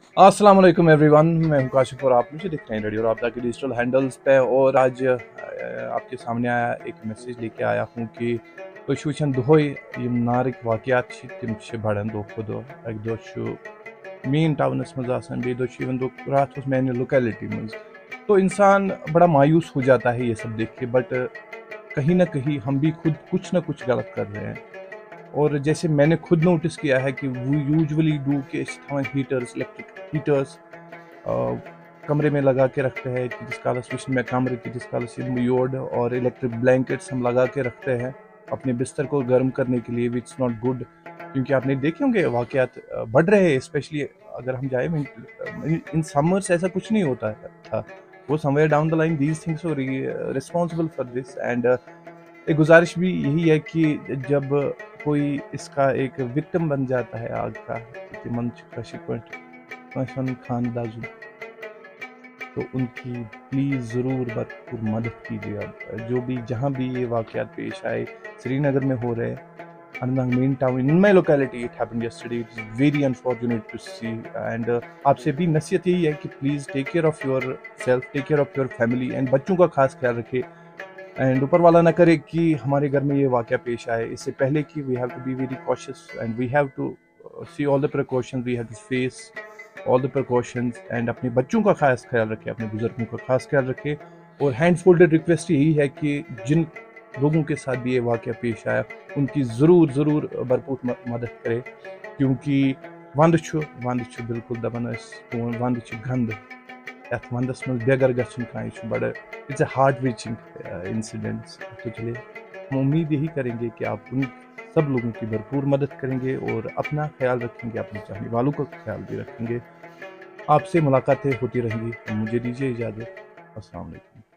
अस्सलाम वालेकुम एवरीवन, मैं हूं काशिफ और आप मुझे दिख रहे हैं रेडियो राबता के डिजिटल हैंडल्स पे। और आज आपके सामने आया एक मैसेज लेके आया हूं कि वुचन दोहय यम नारक वाक़यात छ तिम छ बढ़न दो खो दो। अक दो छ मेन टाउनस मज आसान, बे दो छ इवन दो रात उस मैंने लोकेलिटी मज। तो इंसान बड़ा मायूस हो जाता है ये सब देख के, बट कहीं ना कहीं हम भी खुद कुछ ना कुछ गलत कर रहे हैं। और जैसे मैंने खुद नोटिस किया है कि वो यूजुअली डू के हीटर्स, इलेक्ट्रिक हीटर्स कमरे में लगा के रखते हैं कि जिस कालस में कमरे की जिस कालस योड, और इलेक्ट्रिक ब्लैंकेट्स हम लगा के रखते हैं अपने बिस्तर को गर्म करने के लिए, विच नॉट गुड। क्योंकि आपने देखे होंगे वाकयात बढ़ रहे हैं, स्पेशली अगर हम जाए इन समर्स ऐसा कुछ नहीं होता था। वो somewhere down the line these things are responsible for this. And एक गुजारिश भी यही है कि जब कोई इसका एक विक्टिम बन जाता है आग का, कि मन खानदाजू, तो उनकी प्लीज़ ज़रूर भरपूर मदद कीजिएगा। जो भी जहाँ भी ये वाक़यात पेश आए, श्रीनगर में हो रहे, Anand main town in my locality it happened yesterday. It's very unfortunate to see. And आपसे भी नसीहत यही है कि please take care of yourself, take care of your family, and बच्चों का खास ख्याल रखें। एंड ऊपर वाला ना करे कि हमारे घर में ये वाक़या पेश आए, इससे पहले कि we have to be very cautious and we have to see all the precautions, we have to face all the precautions. And अपने बच्चों का खास ख्याल रखें, अपने बुजुर्गों का खास ख्याल रखें। और हैंड फोल्डेड रिक्वेस्ट यही है कि जिन लोगों के साथ भी ये वाक़या पेश आया, उनकी ज़रूर भरपूर मदद करें। क्योंकि वंद छु बिल्कुल दपन वंद छु गंद, यथ वंदस मज बेगर गछन कह बड़ा it's a heart reaching incidents. तो चलिए, हम उम्मीद यही करेंगे कि आप उन सब लोगों की भरपूर मदद करेंगे और अपना ख्याल रखेंगे, अपने चाहने वालों का ख्याल भी रखेंगे। आपसे मुलाकातें होती रहेंगी। मुझे दीजिए इजाज़त। अस्सलाम वालेकुम।